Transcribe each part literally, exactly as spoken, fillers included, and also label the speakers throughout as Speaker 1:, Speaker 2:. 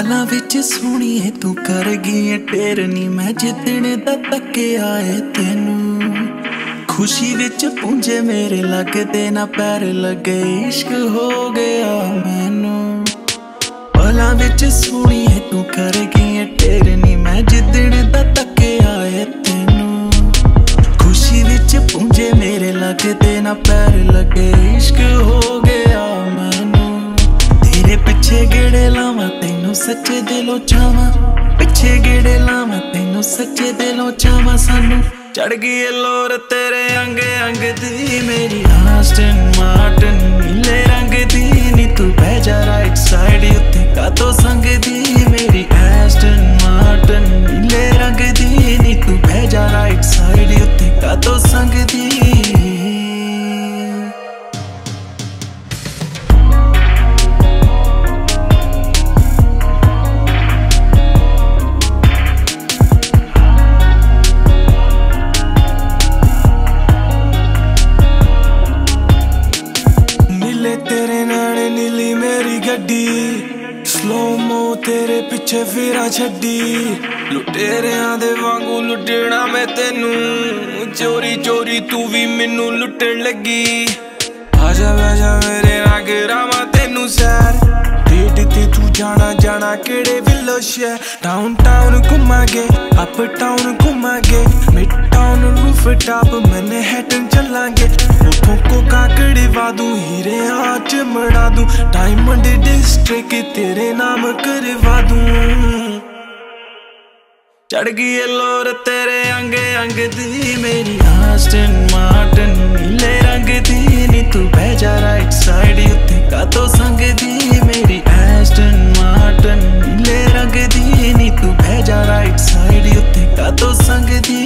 Speaker 1: पला विच सोहणीए तू कर गई टेरनी, मैं जिदने दा तक्किया ए तेनू। खुशी विच पुंजे मेरे लगदे ना पैर लगे, इश्क हो गया मैनू। पला विच सोहणीए तू कर गई टेरनी, मैं जिदने दा तक्किया ए तेनू। खुशी विच पुंजे मेरे लगदे ना पैर लगे, इश्क हो गया मैनू। तेरे पिछे गेड़े लावां तैनू सच्चे दिलों चावां, पिछे गेड़े लावां तैनू सच्चे दिलों चावां। सानू चढ़ गई लोर तेरे अंग अंग दी, मेरी आस्टन मार्टन नीले रंग दी। नी तू बह जा राइट साइड उत्ते कातों संग दी, मेरी आस्टन मार्टन नीले रंग दी। नी तू बह जा राइट साइड उत्ते कातों संग दी। तेरे नाने नीली मेरी गड्डी, स्लो मो तेरे पिछे फिरा छड्डी। लुटेरियां दे वांगू लुटना मैं तेनू, चोरी चोरी तू भी मैनू लुटन लगी। आजा आजा मेरे नाल करावां तेनू सैर, डेट ते तू जाना जाना केड़े विलो शहर। डाउन टाउन घुमांगे अप टाउन घुमांगे, midtown rooftop Manhattan चलांगे। उठों को काकड़े वादू हीरे आँच मड़ा दूं, डायमंड डिस्ट्रिक्ट तेरे नाम करवा दूं। चढ़ गई लोर तेरे अंग अंग दी, मेरी आस्टन मार्टन नीले रंग दी। नी तू बह जा राइट साइड उत्ते कातों संग दी, मेरी आस्टन मार्टन नीले रंग दी। नी तू बह जा राइट साइड उत्ते कातों संग दी।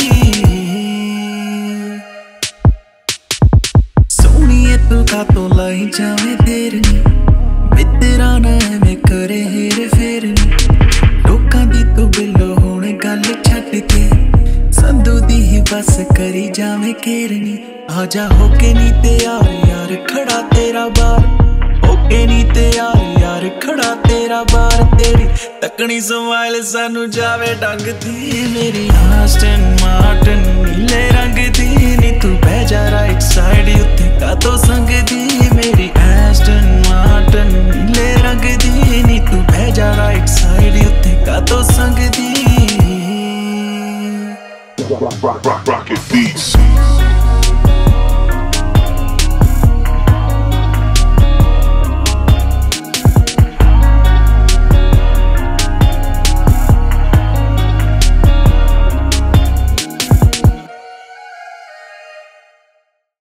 Speaker 1: सोहणीए तू कातों लाई जावे तेरनी, मित्रा ना एवें करे हेर फेरनी। लोकां दी तू बिलो हुण गल छड्ड के, संधू दी ही बस करी जावे केरनी। आजा होके नी तैयार यार खड़ा तेरा बार, होके नी तैयार यार खड़ा तेरा बार। तेरी तकनी स्माइल सानू जावे डंग दी, मेरी आस्टन मार्टन नीले रंग दी। नी तू बह जा राइट साइड उत्ते कातों संग दी, मेरी आस्टन मार्टन नीले रंग दी। नी तू बह जा राइट साइड उत्ते कातों संग दी।
Speaker 2: Rock, rock, rock, rocket beats.